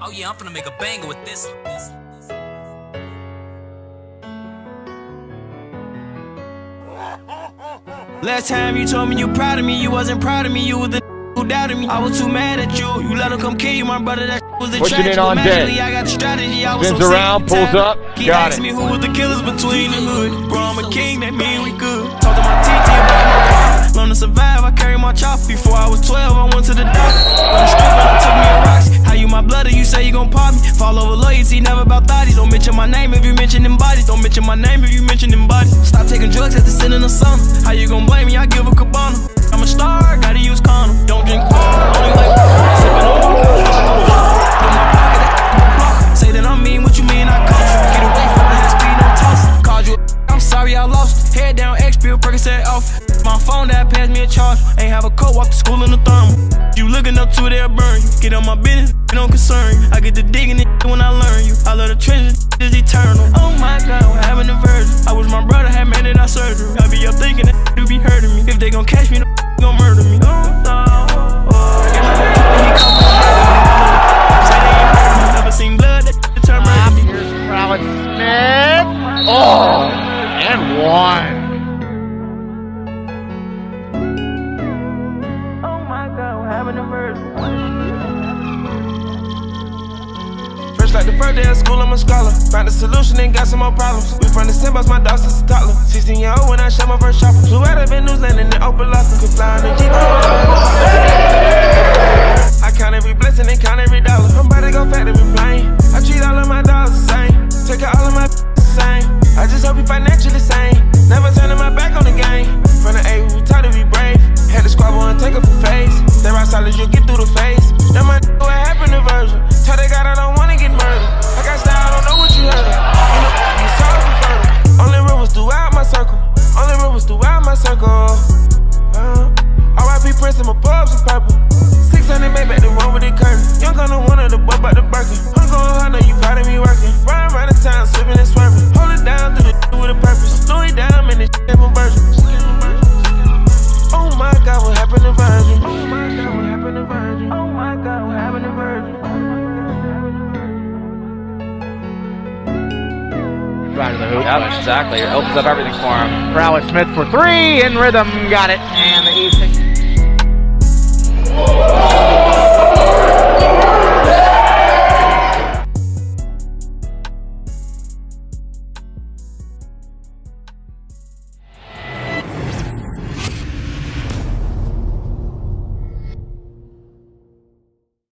Oh yeah, I'm finna make a banger with this. Last time you told me you proud of me, you wasn't proud of me, you was the who doubted me. I was too mad at you, you let him come kill you, my brother, that was the pushing tragic. it on dead. I got the strategy, I was Spins so around, pulls up, he got asked it. me who was the killers between the hood. Bro, I'm a king, that mean we good. Talk to my TT about my pop. Learn to survive, I carry my chop. Before I was 12, I went to the doctor. On the strip, and I took me a rocks. How you my blood, you say you gon' pop me. Fall over loyalty, never about thotties. Don't mention my name if you mention them bodies. Don't mention my name if you mention them bodies. Stop taking drugs at the sin in the sun. How you gon' blame me? I give a cabana. I'm a star, gotta use condom. Don't drink water, only like sipping on water. In my pocket, say that I'm mean, what you mean I cost you? Get away from the head speed, don't toss. Called you, I'm sorry I lost. Head down, X pill, Percocet off. My phone that passed me a charge. Ain't have a coat, walk to school in the thermal. You looking up to, they'll burn you. Get on my business, it don't concern you. I get to digging it when I learn you. I love the treasure, is eternal. Oh my God, what happened to Virgil? I wish my brother had made it out surgery. I be up thinking that you be hurting me. If they gon' catch me, they gon' murder me. Never seen blood, that turn murder me. Here's Prowett Smith. Oh, and one. Fresh like the first day of school, I'm a scholar. Found a solution and got some more problems. We from the same bus, my dog since a toddler. 16 years old when I shot my first chopper. Flew out of New Zealand in the open locker. Could fly on the Jeep. I count every blessing and count every dollar. I'm about to go factory plane. I treat all of my dogs the same. Take out all of my the same. I just hope you financially sane. Never turning my back on the game. From the A, we taught to be brave. Had to squabble and take up for face. They rock solid, you'll get through the face. That my what happened to Virgil. Tell the God I don't wanna get murdered. I got style, I don't know what you heard of. You know, you saw it fertile. Only rumors throughout my circle. Only rumors throughout my circle. R.I.P. Prince and my pubs in purple. 600 made back the one with the curtain. Young on the one of the boy about the Birkin. I'm going hard, know you proud of me working. Riding around the town, slipping and swerving. Hold it down through the with a purpose. Slow it down, man, this shit from Virgil. Oh my God, what happened to Virgil? Oh my God, what happened to Virgil? Oh my God, what happened to Virgil? Right to the hoop. Yep, exactly. It opens up everything for him. Prowett Smith for three, in rhythm, got it. And the East